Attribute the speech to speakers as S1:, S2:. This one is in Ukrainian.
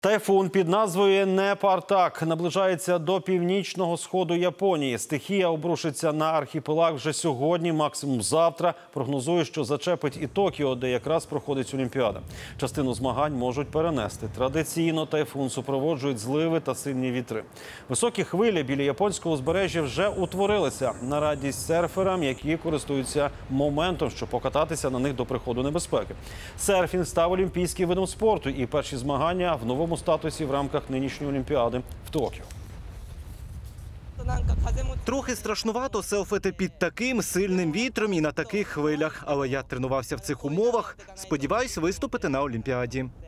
S1: Тайфун під назвою Непартак наближається до північного сходу Японії. Стихія обрушиться на архіпелаг вже сьогодні, максимум завтра. Прогнозує, що зачепить і Токіо, де якраз проходить Олімпіада. Частину змагань можуть перенести. Традиційно тайфун супроводжують зливи та сильні вітри. Високі хвилі біля японського узбережжя вже утворилися. На радість серферам, які користуються моментом, щоб покататися на них до приходу небезпеки. Серфінг став олімпійським видом спорту, і перші змагання в новому статусі в рамках нинішньої Олімпіади в Токіо.
S2: Трохи страшнувато селфити під таким сильним вітром і на таких хвилях. Але я тренувався в цих умовах. Сподіваюсь виступити на Олімпіаді.